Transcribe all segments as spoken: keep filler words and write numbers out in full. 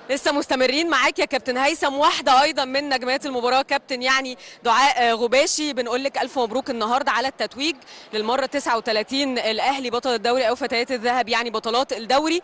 لسه مستمرين معاك يا كابتن هيثم، واحده ايضا من نجمات المباراه كابتن يعني دعاء غباشي. بنقول لك الف مبروك النهارده على التتويج للمره تسعة وثلاثين، الاهلي بطل الدوري او فتيات الذهب يعني بطلات الدوري.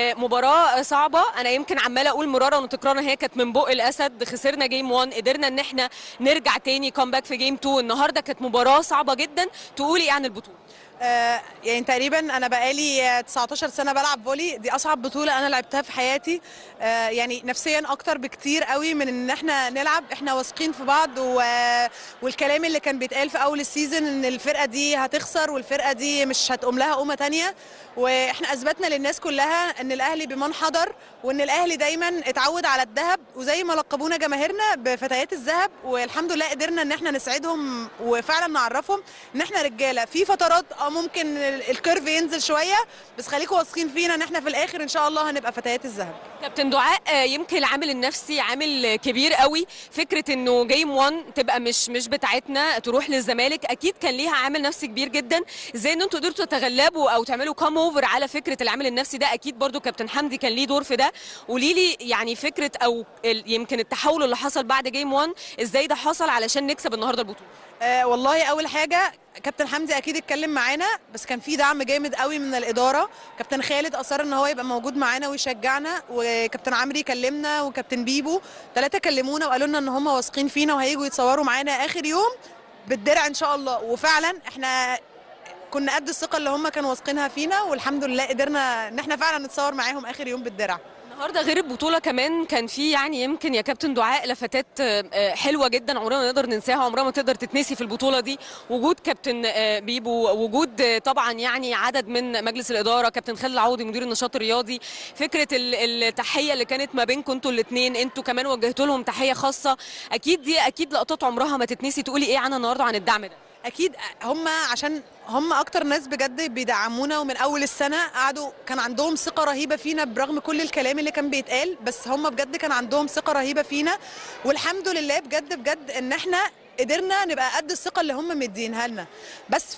مباراه صعبه، انا يمكن عماله اقول مرارا وتكرارا هي كانت من بق الاسد. خسرنا جيم واحد، قدرنا ان احنا نرجع تاني كومباك في جيم اتنين. النهارده كانت مباراه صعبه جدا، تقولي ايه عن البطوله؟ آه يعني تقريبا انا بقالي تسعتاشر سنه بلعب فولي، دي اصعب بطوله انا لعبتها في حياتي. آه يعني نفسيا اكتر بكتير قوي من ان احنا نلعب، احنا واثقين في بعض و... والكلام اللي كان بيتقال في اول السيزون ان الفرقه دي هتخسر والفرقه دي مش هتقوم لها قومه تانية، واحنا اثبتنا للناس كلها ان الاهلي بمن حضر، وان الاهلي دايما اتعود على الذهب، وزي ما لقبونا جماهيرنا بفتيات الذهب، والحمد لله قدرنا ان احنا نسعدهم وفعلا نعرفهم ان احنا رجاله. في فترات ممكن الكيرف ينزل شويه، بس خليكم واثقين فينا ان احنا في الاخر ان شاء الله هنبقى فتيات الذهب. كابتن دعاء، يمكن العامل النفسي عامل كبير قوي. فكره انه جيم واحد تبقى مش مش بتاعتنا تروح للزمالك، اكيد كان ليها عامل نفسي كبير جدا. ازاي ان انتوا قدرتوا تتغلبوا او تعملوا كام اوفر على فكره العامل النفسي ده؟ اكيد برضو كابتن حمدي كان ليه دور في ده. قولي لي يعني فكره او يمكن التحول اللي حصل بعد جيم واحد، ازاي ده حصل علشان نكسب النهارده البطوله؟ آه والله اول حاجه كابتن حمدي اكيد اتكلم معانا، بس كان في دعم جامد قوي من الاداره. كابتن خالد اصر ان هو يبقى موجود معانا ويشجعنا، وكابتن عمري كلمنا، وكابتن بيبو، ثلاثه كلمونا وقالوا لنا ان هم واثقين فينا وهيجوا يتصوروا معانا اخر يوم بالدرع ان شاء الله. وفعلا احنا كنا قد الثقه اللي هم كانوا واثقينها فينا، والحمد لله قدرنا ان احنا فعلا نتصور معاهم اخر يوم بالدرع. النهارده غير البطوله كمان كان في يعني يمكن يا كابتن دعاء لفتات حلوه جدا عمرنا ما نقدر ننساها، عمرها ما تقدر تتنسي في البطوله دي. وجود كابتن بيبو، وجود طبعا يعني عدد من مجلس الاداره، كابتن خالد العوضي مدير النشاط الرياضي. فكره التحيه اللي كانت ما بينكم انتوا الاثنين، انتوا كمان وجهتوا لهم تحيه خاصه. اكيد دي اكيد لقطات عمرها ما تتنسي. تقولي ايه عنها النهارده عن الدعم ده؟ اكيد هم عشان هم اكتر ناس بجد بيدعمونا، ومن اول السنه قعدوا كان عندهم ثقه رهيبه فينا برغم كل الكلام اللي كان بيتقال، بس هم بجد كان عندهم ثقه رهيبه فينا. والحمد لله بجد بجد ان احنا قدرنا نبقى قد الثقه اللي هم مدينها لنا. بس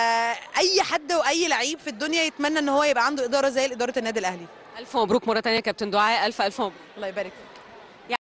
فاي حد واي لعيب في الدنيا يتمنى ان هو يبقى عنده اداره زي اداره النادي الاهلي. الف مبروك مره ثانيه يا كابتن دعاء، الف الف مبروك. الله يبارك.